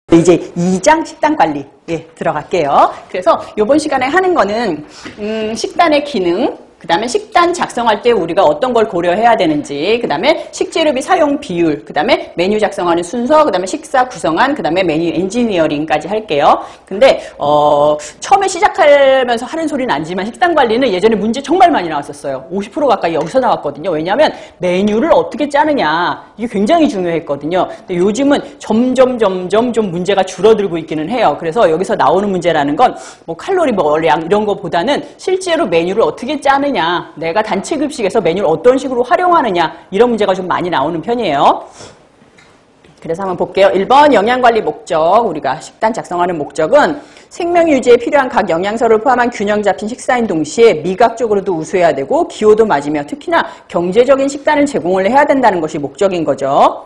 이제 2장 식단 관리에 들어갈게요. 그래서 이번 시간에 하는 거는 식단의 기능, 그 다음에 식단 작성할 때 우리가 어떤 걸 고려해야 되는지, 그 다음에 식재료비 사용 비율, 그 다음에 메뉴 작성하는 순서, 그 다음에 식사 구성안, 그 다음에 메뉴 엔지니어링까지 할게요. 근데 처음에 시작하면서 하는 소리는 아니지만 식단 관리는 예전에 문제 정말 많이 나왔었어요. 50% 가까이 여기서 나왔거든요. 왜냐하면 메뉴를 어떻게 짜느냐, 이게 굉장히 중요했거든요. 근데 요즘은 점점 좀 문제가 줄어들고 있기는 해요. 그래서 여기서 나오는 문제라는 건 뭐 칼로리 뭐량 이런 거보다는 실제로 메뉴를 어떻게 짜느냐, 내가 단체 급식에서 메뉴를 어떤 식으로 활용하느냐, 이런 문제가 좀 많이 나오는 편이에요. 그래서 한번 볼게요. 1번 영양관리 목적, 우리가 식단 작성하는 목적은 생명 유지에 필요한 각 영양소를 포함한 균형 잡힌 식사인 동시에 미각적으로도 우수해야 되고 기호도 맞으며 특히나 경제적인 식단을 제공을 해야 된다는 것이 목적인 거죠.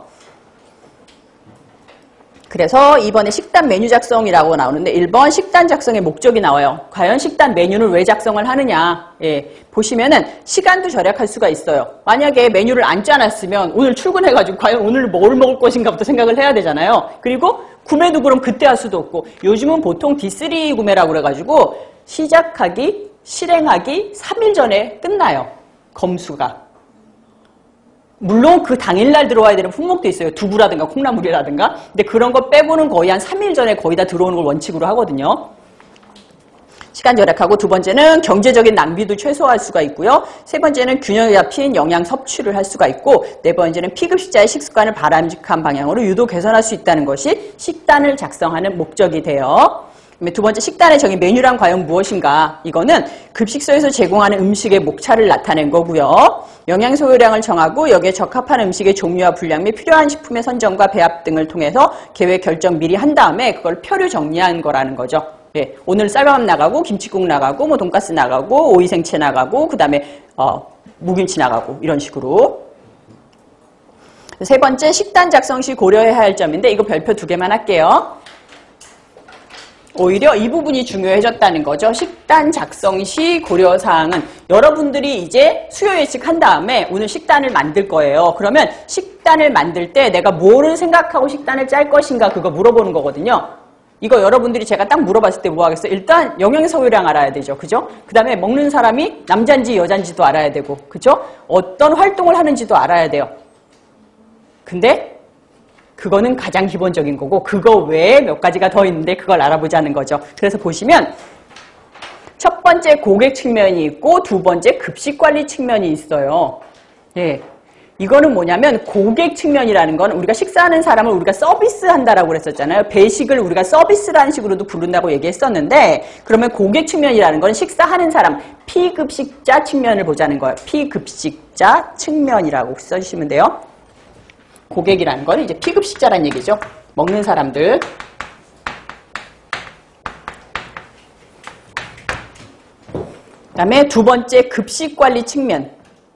그래서 이번에 식단 메뉴 작성이라고 나오는데 1번 식단 작성의 목적이 나와요. 과연 식단 메뉴를 왜 작성을 하느냐. 보시면은 시간도 절약할 수가 있어요. 만약에 메뉴를 안 짜놨으면 오늘 출근해가지고 과연 오늘 뭘 먹을 것인가부터 생각을 해야 되잖아요. 그리고 구매도 그럼 그때 할 수도 없고, 요즘은 보통 D3 구매라고 그래가지고 시작하기, 실행하기 3일 전에 끝나요. 검수가. 물론 그 당일날 들어와야 되는 품목도 있어요. 두부라든가 콩나물이라든가. 근데 그런 거 빼고는 거의 한 3일 전에 거의 다 들어오는 걸 원칙으로 하거든요. 시간 절약하고, 두 번째는 경제적인 낭비도 최소화할 수가 있고요. 세 번째는 균형 잡힌 영양 섭취를 할 수가 있고, 네 번째는 피급식자의 식습관을 바람직한 방향으로 유도 개선할 수 있다는 것이 식단을 작성하는 목적이 돼요. 두 번째, 식단의 정의 메뉴란 과연 무엇인가? 이거는 급식소에서 제공하는 음식의 목차를 나타낸 거고요. 영양 소요량을 정하고 여기에 적합한 음식의 종류와 분량 및 필요한 식품의 선정과 배합 등을 통해서 계획 결정 미리 한 다음에 그걸 표류 정리한 거라는 거죠. 오늘 쌀밥 나가고 김치국 나가고 뭐 돈가스 나가고 오이생채 나가고 그 다음에 무김치 나가고 이런 식으로. 세 번째, 식단 작성 시 고려해야 할 점인데 이거 별표 2개만 할게요. 오히려 이 부분이 중요해졌다는 거죠. 식단 작성 시 고려사항은 여러분들이 이제 수요 예측한 다음에 오늘 식단을 만들 거예요. 그러면 식단을 만들 때 내가 뭐를 생각하고 식단을 짤 것인가 그거 물어보는 거거든요. 이거 여러분들이 제가 딱 물어봤을 때 뭐 하겠어요? 일단 영양 소요량 알아야 되죠. 그죠? 그 다음에 먹는 사람이 남잔지 여잔지도 알아야 되고, 그죠? 어떤 활동을 하는지도 알아야 돼요. 근데 그거는 가장 기본적인 거고 그거 외에 몇 가지가 더 있는데 그걸 알아보자는 거죠. 그래서 보시면 첫 번째 고객 측면이 있고 두 번째 급식관리 측면이 있어요. 이거는 뭐냐면 고객 측면이라는 건 우리가 식사하는 사람을 우리가 서비스한다라고 그랬었잖아요. 배식을 우리가 서비스라는 식으로도 부른다고 얘기했었는데, 그러면 고객 측면이라는 건 식사하는 사람, 피급식자 측면을 보자는 거예요. 피급식자 측면이라고 써주시면 돼요. 고객이라는 건 이제 피급식자란 얘기죠. 먹는 사람들. 그 다음에 두 번째 급식관리 측면.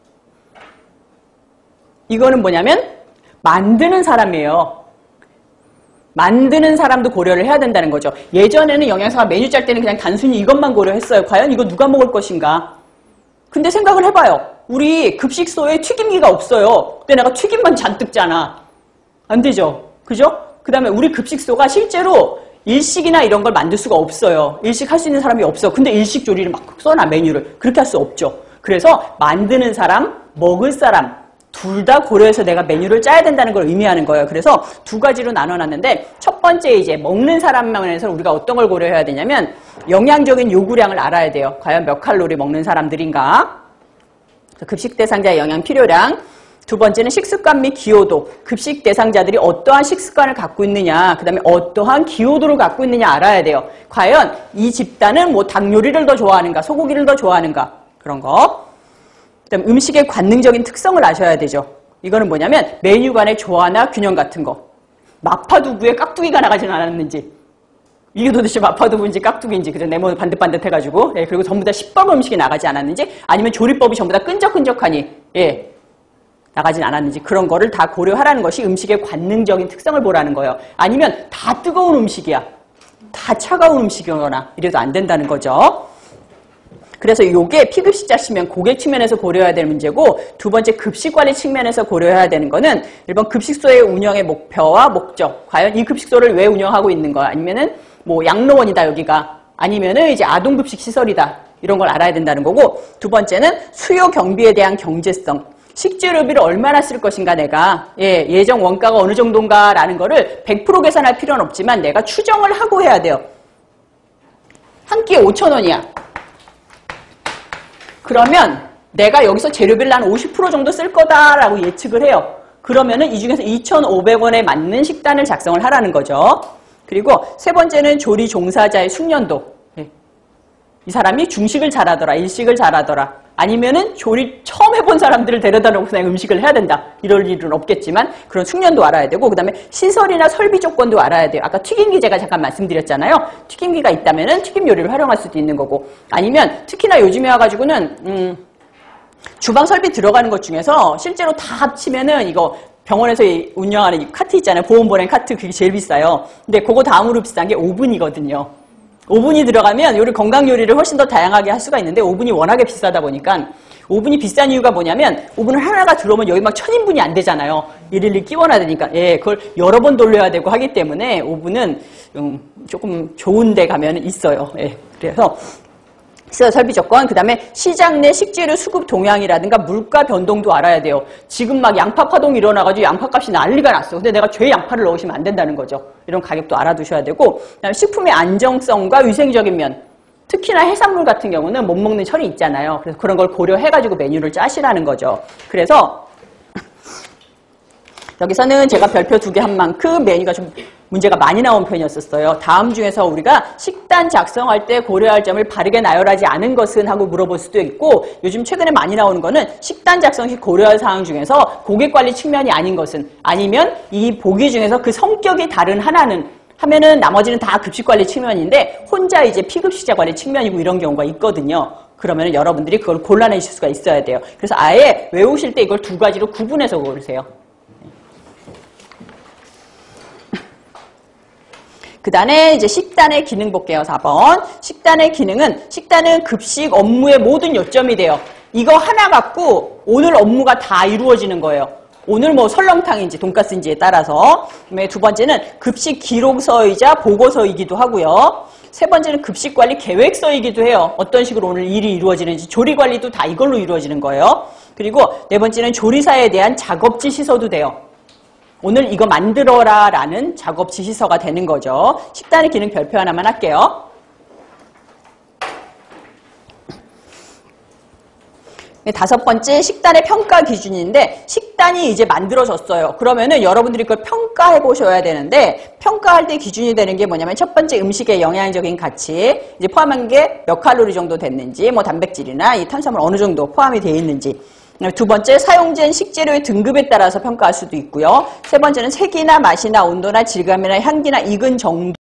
이거는 뭐냐면 만드는 사람이에요. 만드는 사람도 고려를 해야 된다는 거죠. 예전에는 영양사가 메뉴 짤 때는 그냥 단순히 이것만 고려했어요. 과연 이거 누가 먹을 것인가. 근데 생각을 해봐요. 우리 급식소에 튀김기가 없어요. 근데 내가 튀김만 잔뜩 짜나. 안 되죠. 그죠? 그 다음에 우리 급식소가 실제로 일식이나 이런 걸 만들 수가 없어요. 일식 할 수 있는 사람이 없어. 근데 일식 조리를 막 써놔, 메뉴를. 그렇게 할 수 없죠. 그래서 만드는 사람, 먹을 사람 둘 다 고려해서 내가 메뉴를 짜야 된다는 걸 의미하는 거예요. 그래서 두 가지로 나눠놨는데 첫 번째 이제 먹는 사람만에서 우리가 어떤 걸 고려해야 되냐면 영양적인 요구량을 알아야 돼요. 과연 몇 칼로리 먹는 사람들인가. 급식 대상자의 영양 필요량. 두 번째는 식습관 및 기호도. 급식 대상자들이 어떠한 식습관을 갖고 있느냐, 그 다음에 어떠한 기호도를 갖고 있느냐 알아야 돼요. 과연 이 집단은 뭐 닭 요리를 더 좋아하는가, 소고기를 더 좋아하는가, 그런 거. 그 다음 음식의 관능적인 특성을 아셔야 되죠. 이거는 뭐냐면 메뉴 간의 조화나 균형 같은 거. 마파두부에 깍두기가 나가진 않았는지, 이게 도대체 마파두부인지 깍두기인지, 그죠? 네모 반듯반듯해가지고, 그리고 전부 다 시뻘건 음식이 나가지 않았는지, 아니면 조리법이 전부 다 끈적끈적하니, 나가진 않았는지, 그런 거를 다 고려하라는 것이 음식의 관능적인 특성을 보라는 거예요. 아니면 다 뜨거운 음식이야, 다 차가운 음식이거나 이래도 안 된다는 거죠. 그래서 이게 피급식자시면 고객 측면에서 고려해야 될 문제고, 두 번째 급식관리 측면에서 고려해야 되는 거는 1번 급식소의 운영의 목표와 목적. 과연 이 급식소를 왜 운영하고 있는 거야? 아니면은 뭐 양로원이다 여기가. 아니면은 이제 아동급식 시설이다. 이런 걸 알아야 된다는 거고, 두 번째는 수요 경비에 대한 경제성. 식재료비를 얼마나 쓸 것인가 내가. 예정 원가가 어느 정도인가라는 거를 100% 계산할 필요는 없지만 내가 추정을 하고 해야 돼요. 한 끼에 5,000원이야. 그러면 내가 여기서 재료비를 한 50% 정도 쓸 거다라고 예측을 해요. 그러면은 이 중에서 2,500원에 맞는 식단을 작성을 하라는 거죠. 그리고 세 번째는 조리 종사자의 숙련도. 이 사람이 중식을 잘하더라, 일식을 잘하더라. 아니면은 조리 처음 해본 사람들을 데려다 놓고 그냥 음식을 해야 된다. 이럴 일은 없겠지만 그런 숙련도 알아야 되고, 그 다음에 시설이나 설비 조건도 알아야 돼요. 아까 튀김기 제가 잠깐 말씀드렸잖아요. 튀김기가 있다면은 튀김 요리를 활용할 수도 있는 거고, 아니면 특히나 요즘에 와가지고는 주방 설비 들어가는 것 중에서 실제로 다 합치면은 이거 병원에서 운영하는 이 카트 있잖아요. 보온보냉 카트, 그게 제일 비싸요. 근데 그거 다음으로 비싼 게 오븐이거든요. 오븐이 들어가면 요리 건강 요리를 훨씬 더 다양하게 할 수가 있는데, 오븐이 워낙에 비싸다 보니까, 오븐이 비싼 이유가 뭐냐면 오븐을 하나가 들어오면 여기 막 1000인분이 안 되잖아요. 일일이 끼워놔야 되니까. 그걸 여러 번 돌려야 되고 하기 때문에 오븐은 조금 좋은 데 가면 있어요. 그래서 시설 설비 조건, 그 다음에 시장 내 식재료 수급 동향이라든가 물가 변동도 알아야 돼요. 지금 막 양파 파동이 일어나가지고 양파값이 난리가 났어. 근데 내가 죄 양파를 넣으시면 안 된다는 거죠. 이런 가격도 알아두셔야 되고, 그다음에 식품의 안정성과 위생적인 면, 특히나 해산물 같은 경우는 못 먹는 철이 있잖아요. 그래서 그런 걸 고려해가지고 메뉴를 짜시라는 거죠. 그래서 여기서는 제가 별표 2개 한 만큼 메뉴가 좀 문제가 많이 나온 편이었었어요. 다음 중에서 우리가 식단 작성할 때 고려할 점을 바르게 나열하지 않은 것은 하고 물어볼 수도 있고, 요즘 최근에 많이 나오는 거는 식단 작성 시 고려할 사항 중에서 고객관리 측면이 아닌 것은, 아니면 이 보기 중에서 그 성격이 다른 하나는 하면은 나머지는 다 급식관리 측면인데 혼자 이제 피급식자 관리 측면이고 이런 경우가 있거든요. 그러면 여러분들이 그걸 골라내실 수가 있어야 돼요. 그래서 아예 외우실 때 이걸 두 가지로 구분해서 고르세요. 그 다음에 이제 식단의 기능 볼게요. 4번. 식단의 기능은, 식단은 급식 업무의 모든 요점이 돼요. 이거 하나 갖고 오늘 업무가 다 이루어지는 거예요. 오늘 뭐 설렁탕인지 돈가스인지에 따라서. 그다음에 두 번째는 급식 기록서이자 보고서이기도 하고요. 세 번째는 급식 관리 계획서이기도 해요. 어떤 식으로 오늘 일이 이루어지는지, 조리 관리도 다 이걸로 이루어지는 거예요. 그리고 네 번째는 조리사에 대한 작업 지시서도 돼요. 오늘 이거 만들어라 라는 작업 지시서가 되는 거죠. 식단의 기능 별표 하나만 할게요. 다섯 번째, 식단의 평가 기준인데, 식단이 이제 만들어졌어요. 그러면은 여러분들이 그걸 평가해 보셔야 되는데, 평가할 때 기준이 되는 게 뭐냐면, 첫 번째 음식의 영양적인 가치, 이제 포함한 게 몇 칼로리 정도 됐는지, 뭐 단백질이나 이 탄수화물 어느 정도 포함이 되어 있는지. 두 번째, 사용된 식재료의 등급에 따라서 평가할 수도 있고요. 세 번째는 색이나 맛이나 온도나 질감이나 향기나 익은 정도